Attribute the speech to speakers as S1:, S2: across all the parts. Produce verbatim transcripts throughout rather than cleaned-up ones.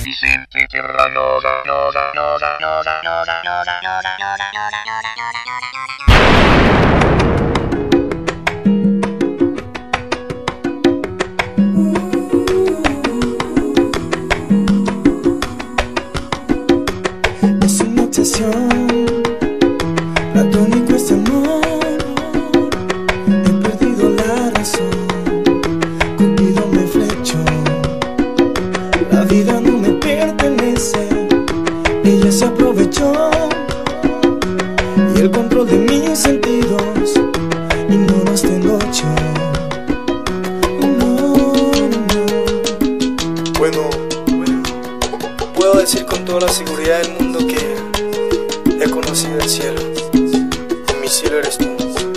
S1: Vicente Terranova, Nova, Nova, Nova, Nova, Nova, Nova, Nova,
S2: Nova. Es una obsesión, platónico este amor. He perdido la razón, Cupido me flechó. La vida no me pertenece, ella se aprovechó. Y el control de mis sentidos, y no los tengo yo. No, no. Bueno, puedo decir con toda la seguridad del mundo que he conocido el cielo, y mi cielo eres tú.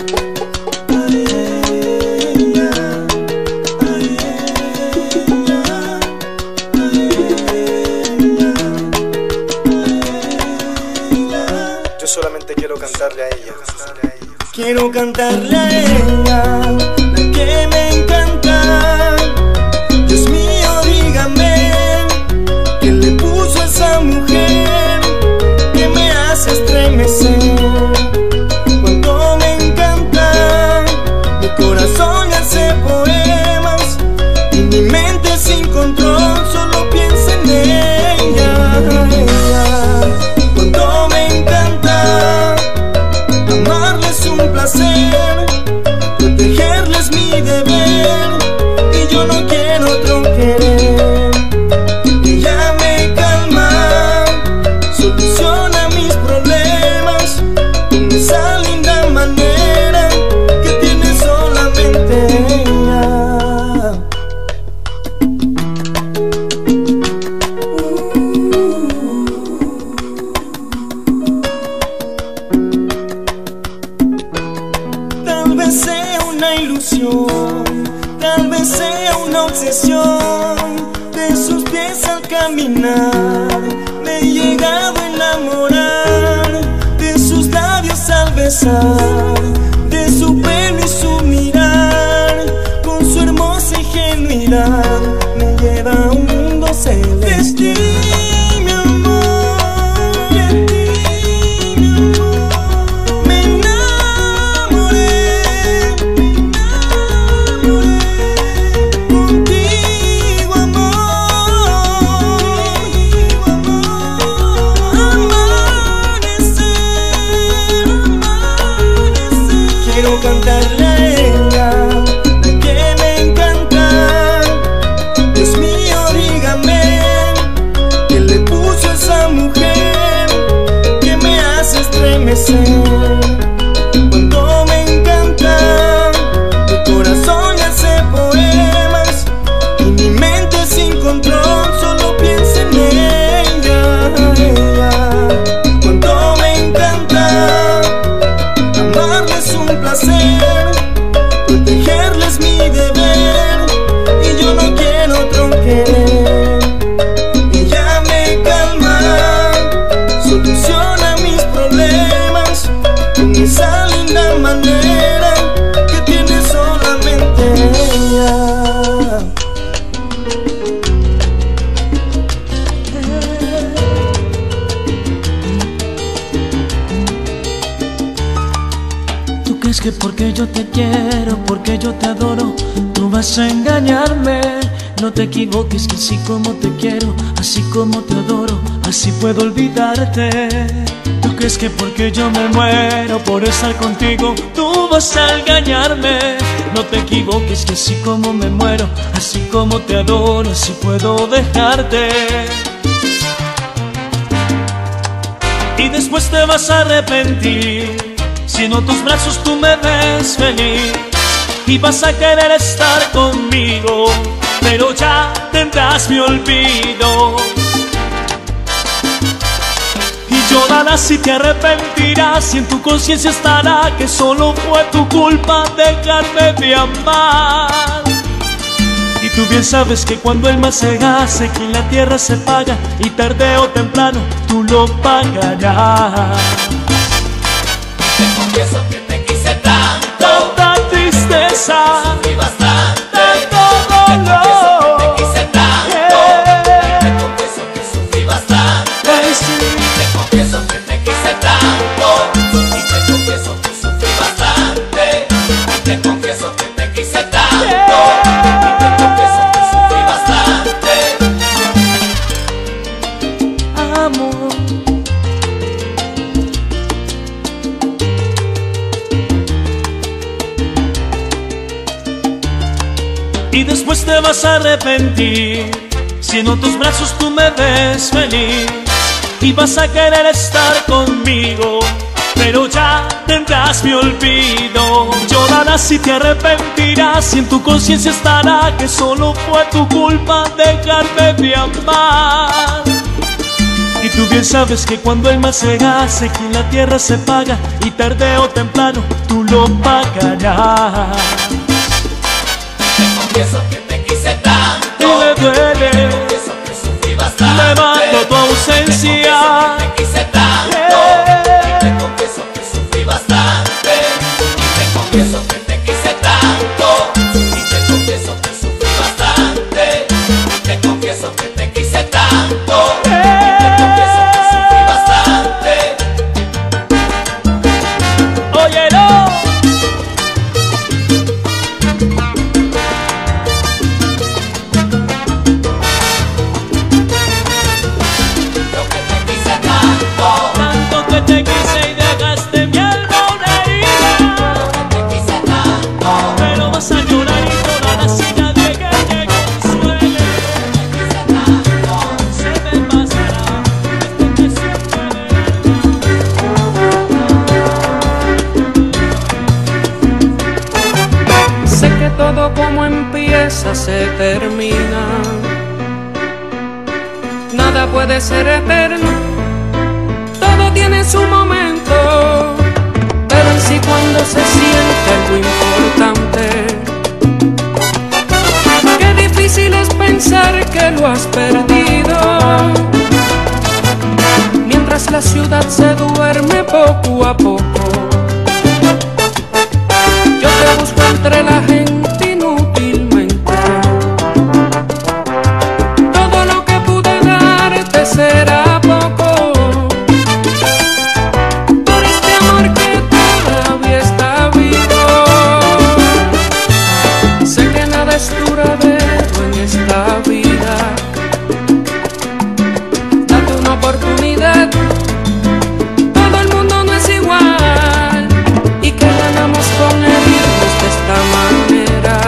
S2: Yo solamente quiero cantarle a ella. Quiero cantarle a ella, la que me encanta. Dios mío, dígame, ¿qué le puso a esa mujer que me hace estremecer? Cuando me encanta, mi corazón hace poemas y mi mente sin control solo piensa en ella. Cuando me encanta, amarle es un placer, protegerle es mi deber, y yo no quiero otro querer. Ella me calma, soluciona mis problemas con esa linda manera que tiene solamente ella. Tal vez sea una ilusión, tal vez sea una obsesión. De sus pies al caminar me he llegado a enamorar, de sus labios al besar, de su pelo y su mirar. Con su hermosa ingenuidad me lleva a un mundo celeste. Mi amor, de ti, mi amor, me enamoré, me enamoré. Contigo, amor, amanecer, amanecer. Quiero cantarle a ella, la que me encanta. Dios mío, dígame, ¿qué le puso a esa mujer que me hace estremecer? Cuando me encanta, mi corazón hace poemas y mi mente sin control solo piensa en ella. Cuando me encanta, amarle es un placer, protegerle es mi deber, y yo no quiero otro querer. Ella me calma, soluciona mis problemas con esa linda manera que tiene solamente ella.
S3: ¿Tú crees que porque yo te quiero, porque yo te adoro, tú vas a engañarme? No te equivoques, que así como te quiero, así como te adoro, así puedo olvidarte. ¿Tú crees que porque yo me muero por estar contigo, tú vas a engañarme? No te equivoques, que así como me muero, así como te adoro, así puedo dejarte. Y después te vas a arrepentir, si en otros brazos tú me ves feliz, y vas a querer estar conmigo, pero ya tendrás mi olvido. Y llorarás si te arrepentirás, y en tu conciencia estará que solo fue tu culpa dejarme de amar. Y tú bien sabes que cuando el mal se hace, que en la tierra se paga, y tarde o temprano tú lo pagarás.
S4: Te confieso que te quise tanto,
S3: Tanta tristeza,
S4: sufrí bastante.
S3: tanto
S4: Te confieso
S3: dolor,
S4: que te quise tanto,
S3: yeah.
S4: te confieso que
S3: te vas a arrepentir si en otros brazos tú me ves feliz y vas a querer estar conmigo, pero ya tendrás mi olvido. Llorarás y te arrepentirás y en tu conciencia estará que solo fue tu culpa dejarme de amar. Y tú bien sabes que cuando el mal se hace, que en la tierra se paga y tarde o temprano tú lo pagarás.
S4: Te confieso que te quise tanto
S3: Y me duele,
S4: te confieso que sufrí bastante.
S3: me mato tu ausencia.
S4: Te quise tanto y te confieso que sufrí bastante. Y te confieso que te quise tanto y te confieso que sufrí bastante. Y te confieso que te quise tanto y te confieso que sufrí bastante.
S3: Óyelo.
S4: Lo que te quise tanto,
S3: Tanto que te quise y dejaste mi alma una herida,
S4: te quise tanto,
S3: pero vas a llorar y llorar así nadie que te consuele. Se te pasará esto que siempre verás.
S5: Sé que todo como empieza se termina. Nada puede ser eterno, todo tiene su momento, pero en sí cuando se siente algo importante, qué difícil es pensar que lo has perdido. Mientras la ciudad se duerme poco a poco, yo te busco entre la gente inútilmente. Todo lo que pude darte será poco por este amor que todavía está vivo. Sé que nada es duradero en esta vida. Date una oportunidad. Todo el mundo no es igual. ¿Y que ganamos con herirnos de esta manera?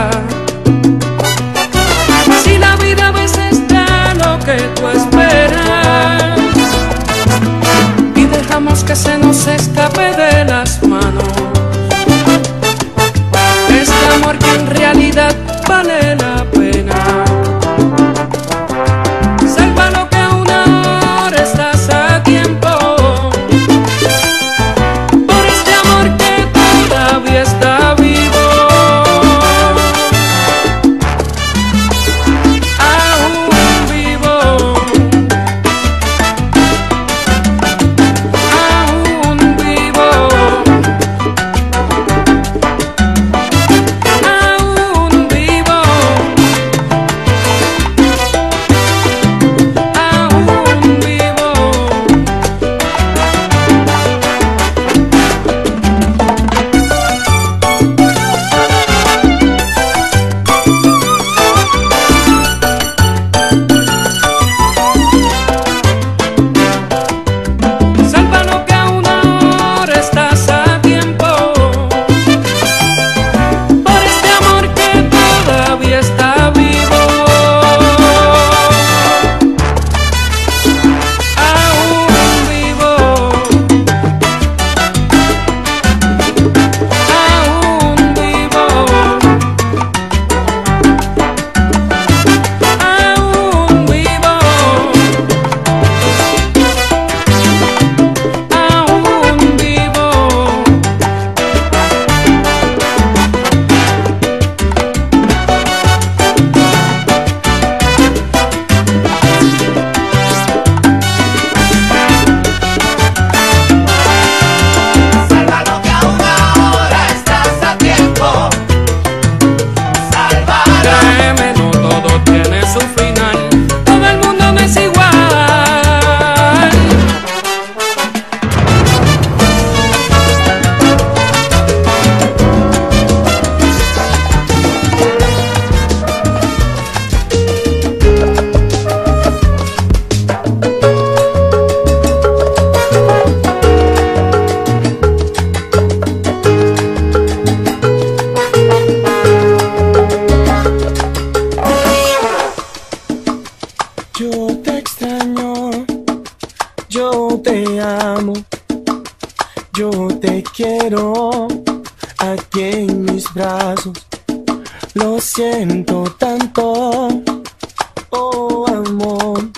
S5: Si la vida a veces da lo que tú esperas y dejamos que se nos escape de las manos este amor que en realidad vale la pena. Salva lo que aún ahora estás a tiempo por este amor que todavía está vivo. Aún vivo, aún vivo.
S2: Yo te extraño, yo te amo, yo te quiero aquí en mis brazos. Lo siento tanto, oh amor,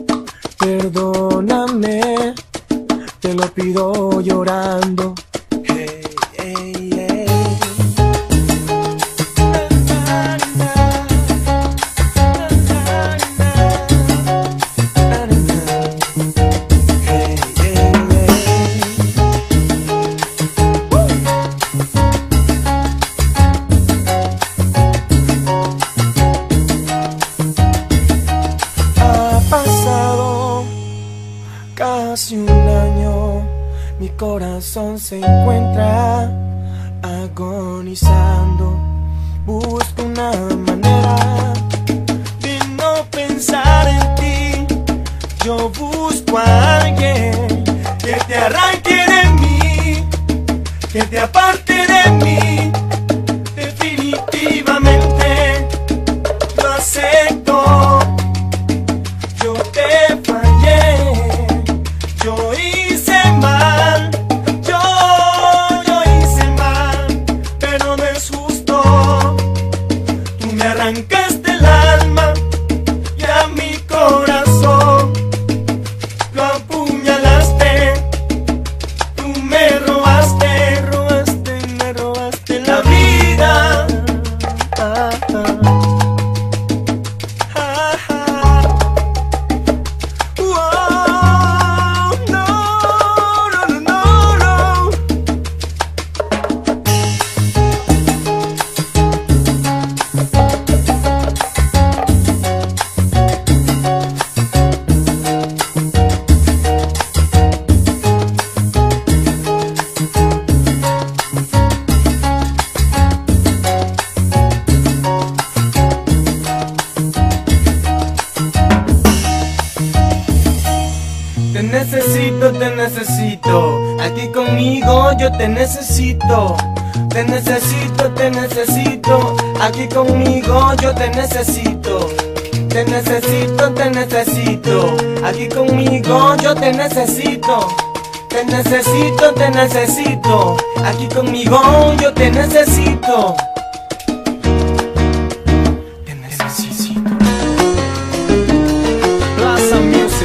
S2: perdóname, te lo pido llorando. Hey, hey, hey. Casi un año, mi corazón se encuentra agonizando. Busco una manera de no pensar en ti. Yo busco a alguien que te arranque de mí, que te aparte de mí. Definitivamente lo acepto. Yo te fallé. Yo hice mal, yo, yo hice mal, pero no es justo. Tú me arrancaste el alma y a mi corazón lo apuñalaste. Tú me robaste, robaste, me robaste la vida. Ah, ah. Ah, ah. Wow. No, no, no, no, no. Te necesito, te necesito, aquí conmigo yo te necesito. Te necesito, te necesito, aquí conmigo yo te necesito. Te necesito, te necesito, aquí conmigo yo te necesito. Te necesito, te necesito, aquí conmigo yo te necesito. Te necesito. Plaza Music.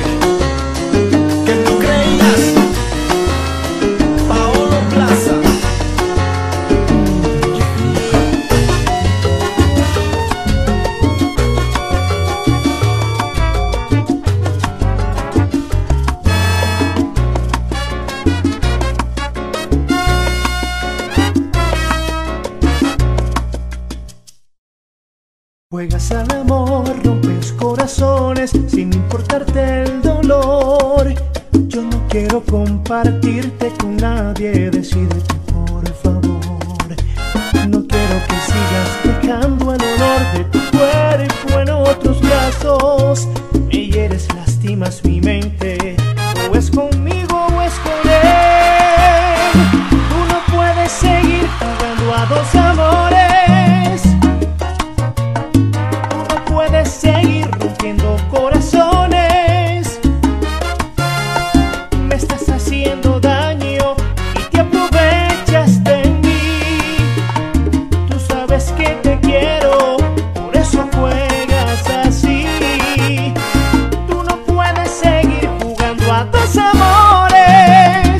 S3: Juegas al amor, rompes corazones sin importarte el dolor. Yo no quiero compartirte con nadie, decídete por favor. No quiero que sigas dejando el olor de tu cuerpo en otros brazos. Me hieres, lastimas mi mente, o es conmigo o es con él. Tú no puedes seguir jugando a dos amores. Puedes seguir rompiendo corazones. Me estás haciendo daño y te aprovechas de mí. Tú sabes que te quiero, por eso juegas así. Tú no puedes seguir jugando a dos amores.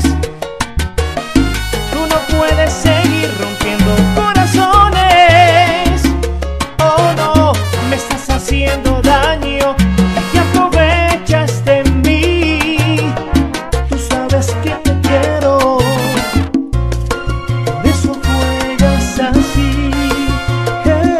S3: Tú no puedes seguir rompiendo corazones. Oh no, me estás haciendo daño y te aprovechas de mí. Tú sabes que te quiero, por eso juegas así. Hey.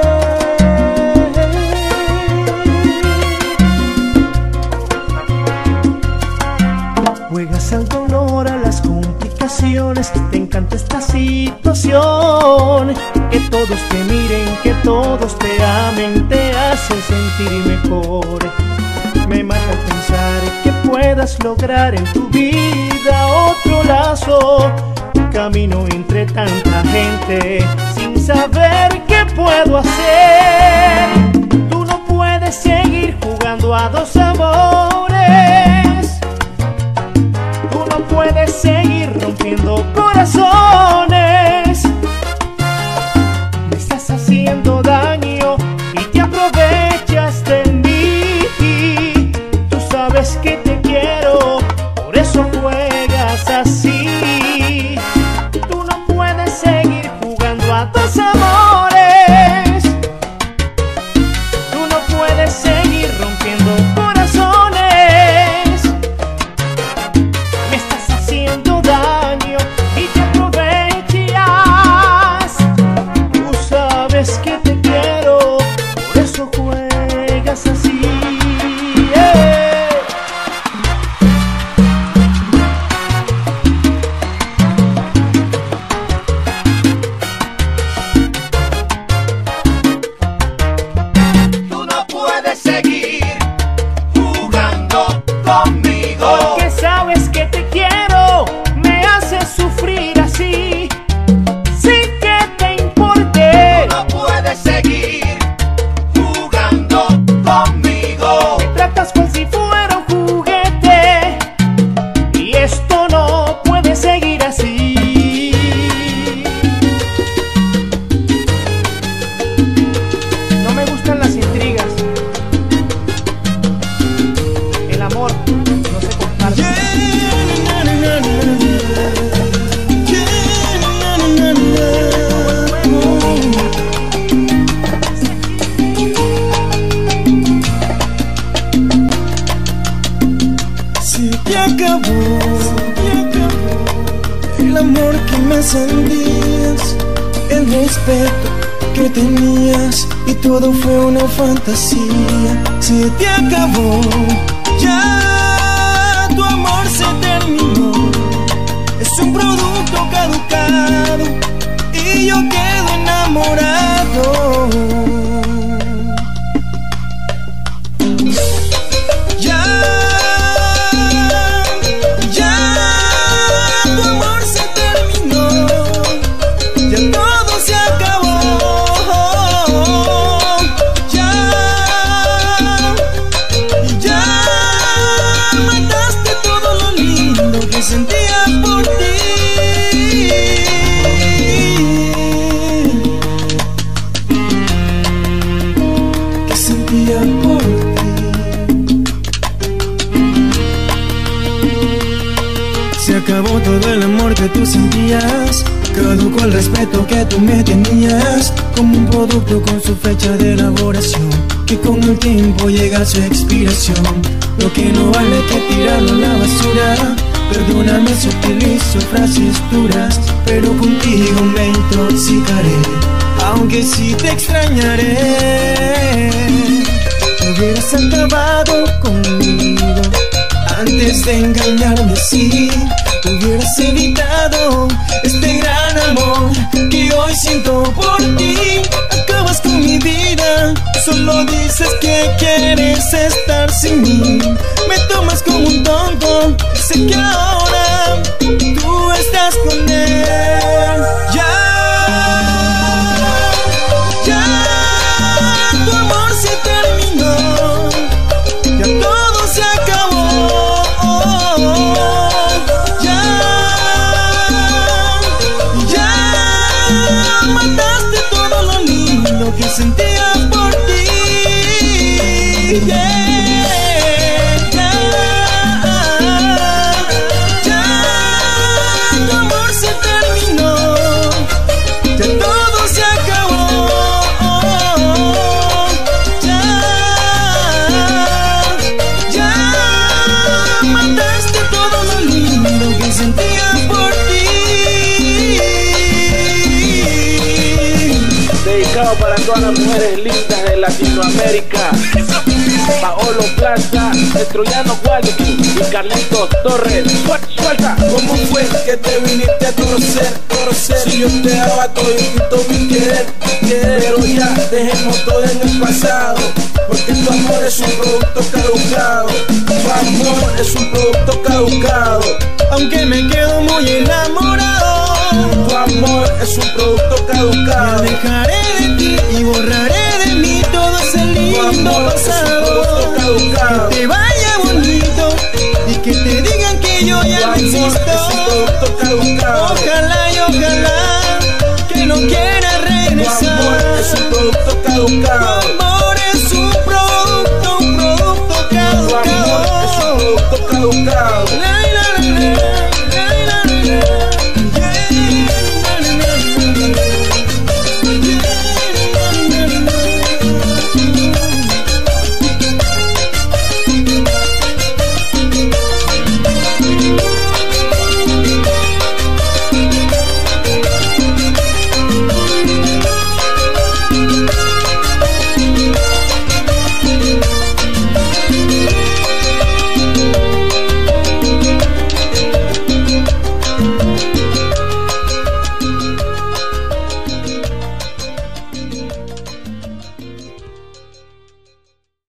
S3: Juegas al dolor, a las complicaciones. Te encanta esta situación. Que todos te miren, que todos te amen, te hace sentir mejor. Me mata pensar que puedas lograr en tu vida otro lazo. Camino entre tanta gente sin saber qué puedo hacer. Tú no puedes seguir jugando
S2: jugando a dos amores. Tú no puedes seguir rompiendo corazones. Me estás haciendo daño y te aprovechas de mí. Tú sabes que te quiero, por eso juegas así. Tú no puedes seguir jugando a dos amores. Tú no puedes seguir rompiendo corazones. Me estás haciendo daño y te aprovechas. Tú sabes que te quiero, por eso juegas así. Yeah.
S4: Tú no puedes seguir jugando conmigo.
S2: Porque sabes que te quiero, me haces sufrir así, sin que te importe.
S4: No puedes seguir jugando conmigo.
S2: Me tratas como si fuera un juguete, y esto no puede seguir así. No me gustan las intrigas. El amor no se comparte.
S6: Se te acabó, el amor que me sentías, el respeto que tenías, y todo fue una fantasía. Se te acabó, ya tu amor se terminó. Es un producto caducado y yo quedo enamorado. Ya, ya tu amor se terminó, ya todo se acabó. Ya, ya mataste todo lo lindo que sentía por ti. Que sentía por ti. Se acabó todo el amor que tú sentías, caducó el respeto que tú me tenías, como un producto con su fecha de elaboración, que con el tiempo llega a su expiración. Lo que no vale que tirarlo a la basura. Perdóname si utilizo frases duras, pero contigo me intoxicaré, aunque sí te extrañaré. Hubieras acabado conmigo antes de engañarme así. Hubieras evitado este gran amor que hoy siento por ti. Acabas con mi vida, solo dices que quieres estar sin mí. Me tomas como un tonto, sé que ahora tú estás con él. Ya, ya tu amor se terminó, ya todo se acabó. Ya, ya mataste todo lo lindo que sentía por ti. Yeah. Ya, ya tu amor se terminó, ya todo se acabó. Ya, ya mataste todo lo lindo que sentía por ti.
S7: Dedicado para todas las mujeres lindas de Latinoamérica. Paolo Plaza, el troyano Guadalupe y Carlitos Torres. Suelta.
S6: ¿Cómo fue que te viniste a conocer, conocer? Si yo te daba todo y mi querer, querer. Pero ya dejemos todo en el pasado, porque tu amor es un producto caducado. Tu amor es un producto caducado. Aunque me quedo muy enamorado, tu amor es un producto caducado. Me alejaré de ti y borraré de mí todo ese lindo pasado.
S7: caducado.
S6: Que te vaya bonito y que te digan que yo ya no existo.
S7: Es un producto caducado.
S6: Ojalá y ojalá que no quiera regresar.
S7: Tu amor es un producto caducado.
S6: Tu amor es un producto, un producto
S7: Tu amor es un
S6: caducado.
S7: producto caducado.